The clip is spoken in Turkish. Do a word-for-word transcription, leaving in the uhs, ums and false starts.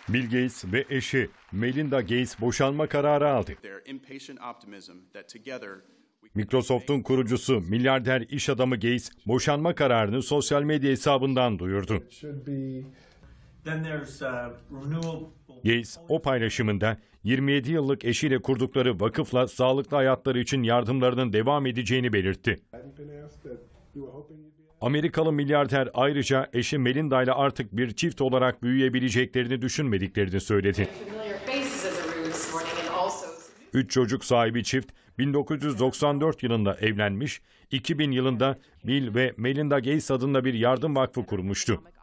Bill Gates ve eşi Melinda Gates boşanma kararı aldı. Microsoft'un kurucusu milyarder iş adamı Gates boşanma kararını sosyal medya hesabından duyurdu. Gates o paylaşımında yirmi yedi yıllık eşiyle kurdukları vakıfla sağlıklı hayatları için yardımlarının devam edeceğini belirtti. Amerikalı milyarder ayrıca eşi Melinda ile artık bir çift olarak büyüyebileceklerini düşünmediklerini söyledi. Üç çocuk sahibi çift bin dokuz yüz doksan dört yılında evlenmiş, iki bin yılında Bill ve Melinda Gates adında bir yardım vakfı kurmuştu.